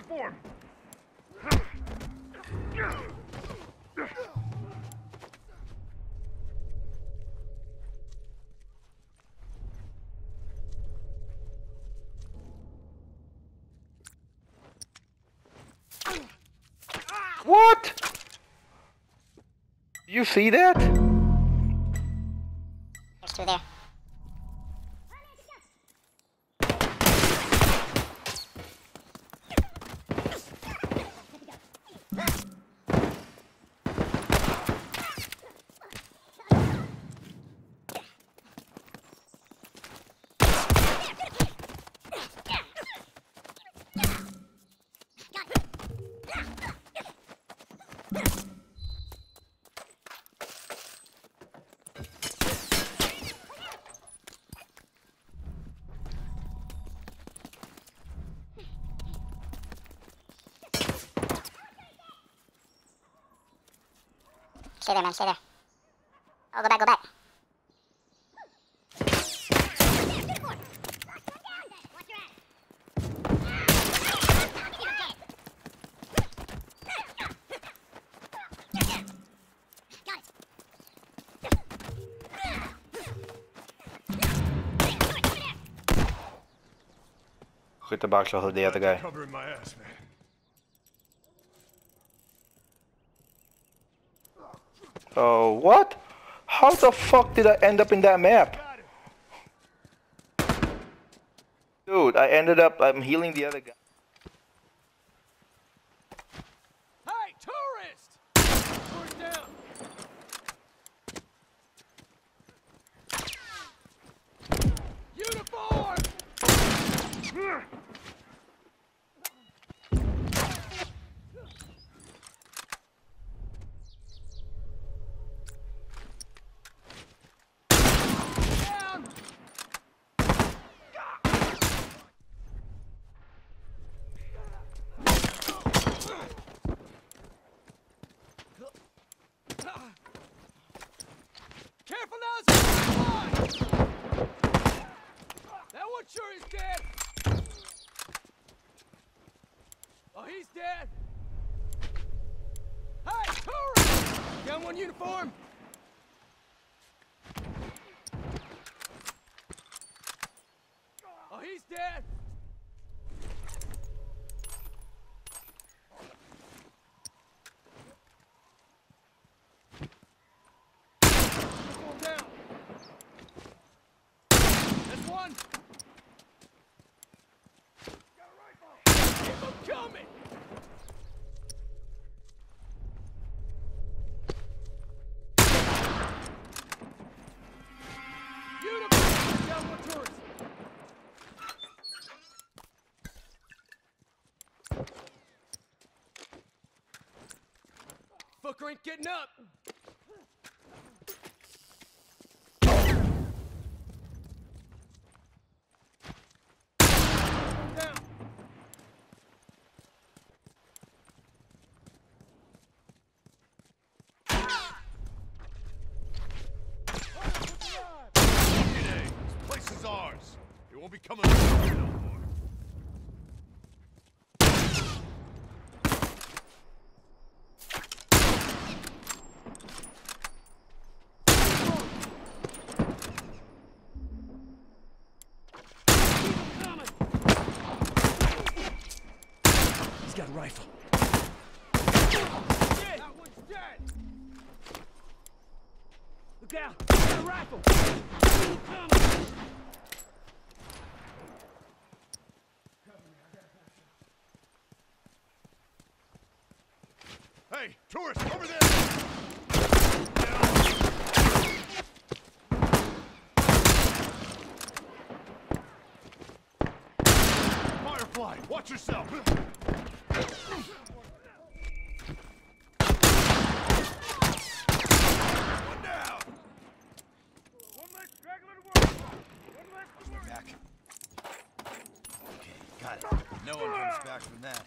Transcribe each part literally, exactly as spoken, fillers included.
uniform. What? You see that? There's two there. Stay there, man. Stay there. Oh, go back, go back. Hit the box of the other guy. Covering my ass, man. Oh, what? How the fuck did I end up in that map? Dude, I ended up, I'm healing the other guy. Hey, tourist! Tourist down. Uniform! Careful now, sir! That one sure is dead! Oh, he's dead! Hey, tourist! Down one uniform! Oh, he's dead! Coming! Uniform! Down one tourist! Fucker ain't getting up! Down! Ours. It won't be coming over here no more. He's got a rifle. Dead. That one's dead. Look out! He's got a rifle. Coming. Hey, tourist, over there! Firefly, watch yourself! One down! One less straggler to work. One less to work. Back. Okay, got it. No one comes back from that.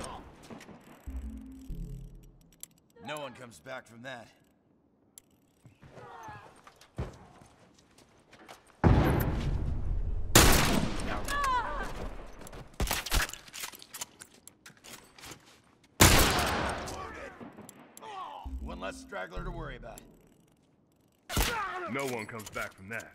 No one comes back from that. One less straggler to worry about. No one comes back from that.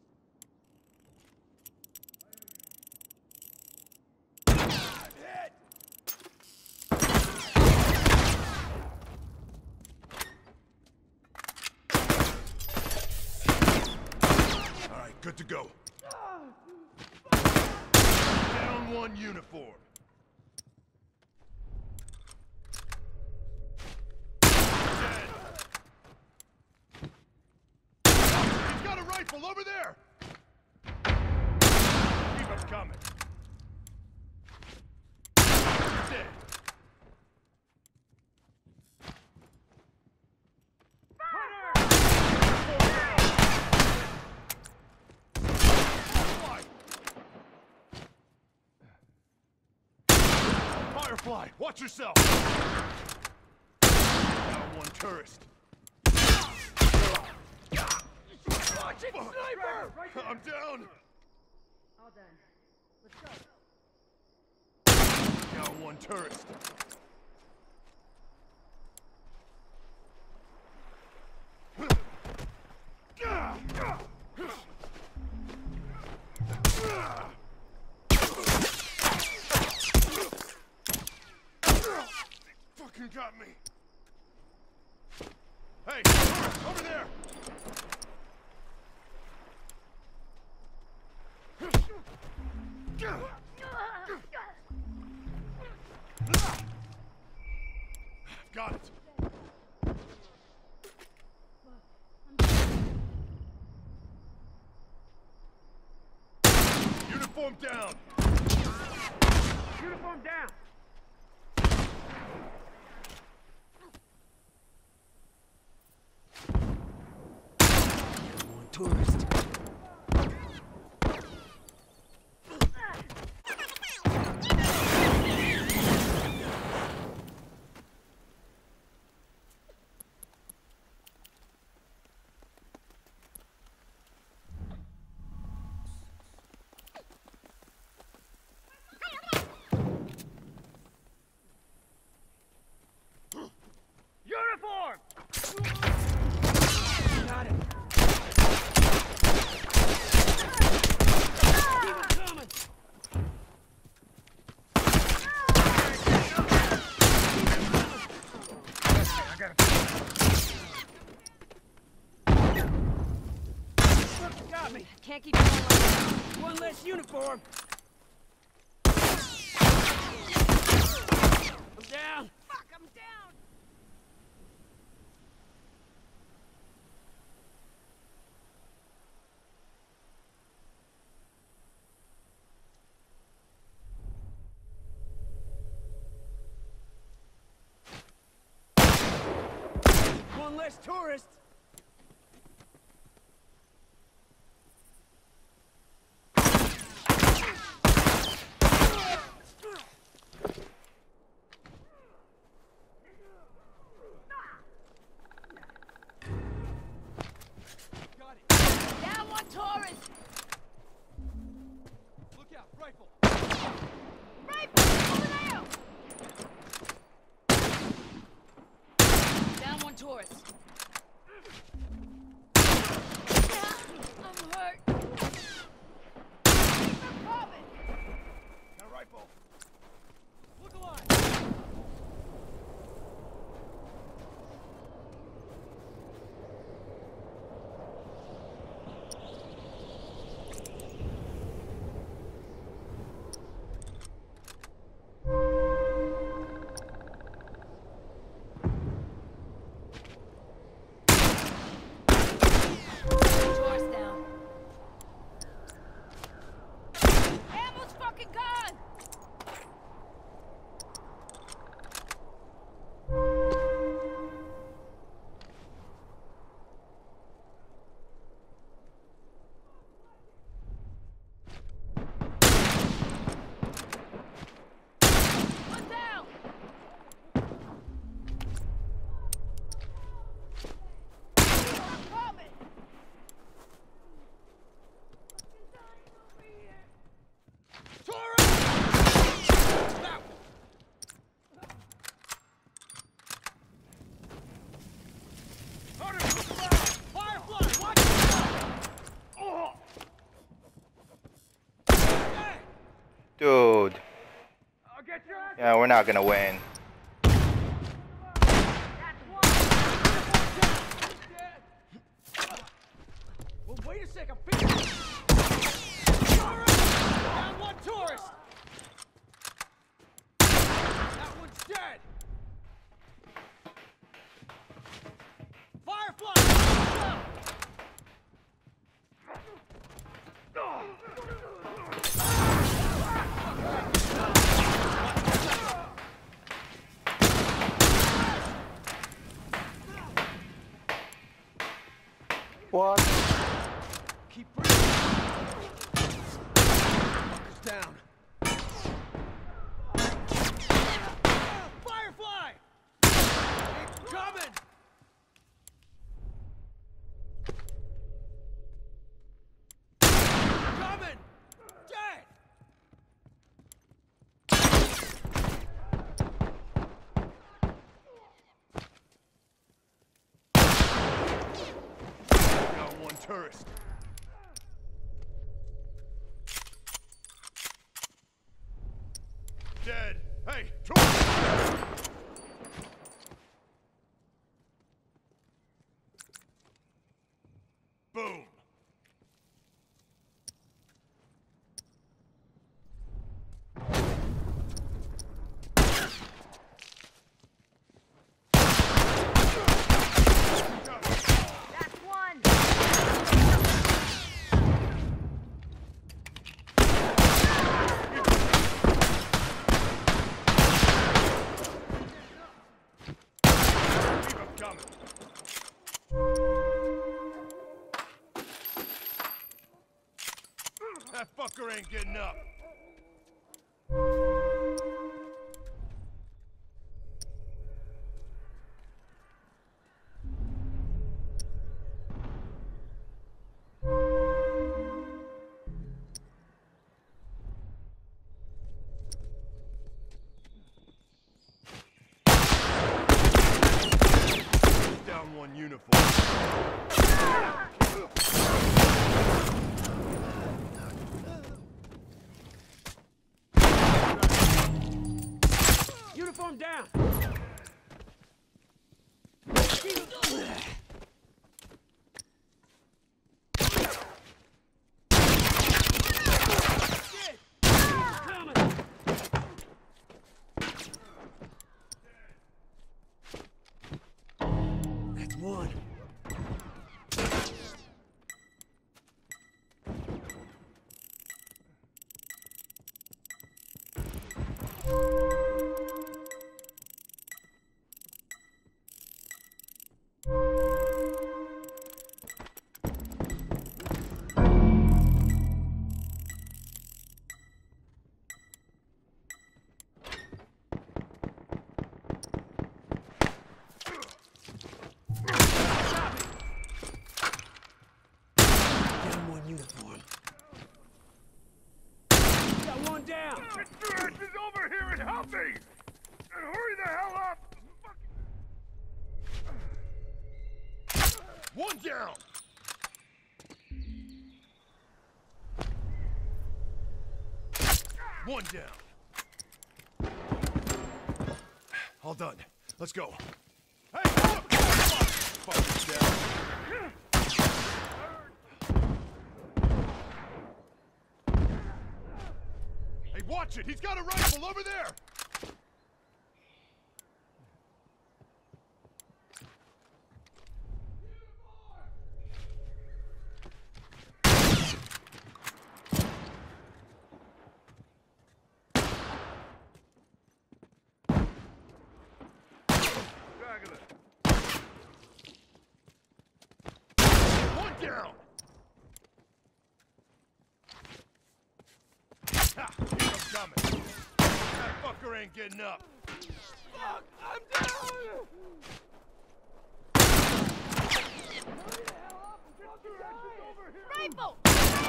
I'm hit! All right, good to go. Down one uniform. Dead. He's got a rifle over there. Keep him coming. Dead. Firefly, watch yourself! Down one tourist. Watch it, sniper! I'm down! All done. Let's go. Down one tourist. Fucking got me. Hey, tourist, over there! Got it. Uniform down. Uniform down! One tourist. Uniform! Got it. Keep it coming. I gotta... Got me. Can't keep going like that. One less uniform. I'm down. Fuck, I'm down. One less tourist. Got it. Down one tourist! Look out, rifle. Rifle! Over there! Down one tourist. I'm hurt. Keep them coming! Got a rifle. Look alive. Yeah, we're not gonna win. Well, wait a second. Down one tourist. That one's dead. Firefly. What? Keep breathing. Fucker's down. Firefly! It's coming! Coming! Dead! Got one tourist. Dead. Hey, tourist! Boom. That's one. Keep him coming. That fucker ain't getting up. Down one uniform. Uniform down! Shit! He's coming! That's one. Down one uniform. Got one down! Get your asses over here and help me! And hurry the hell up! One down! One down. All done. Let's go. Hey, look! Fucking down. Hey, watch it! He's got a rifle over there! One down! Ha! Keep him coming! That fucker ain't getting up! Fuck! I'm down! Rifle!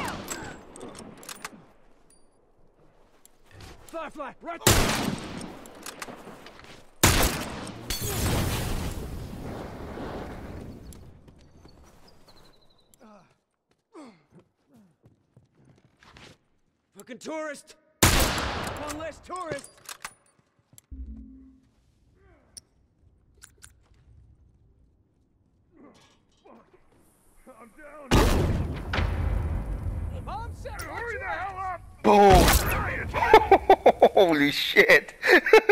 Firefly, right there! Fucking tourist! One less tourist! I'm down. Bomb set. Hurry the hell up! Boom! Holy shit!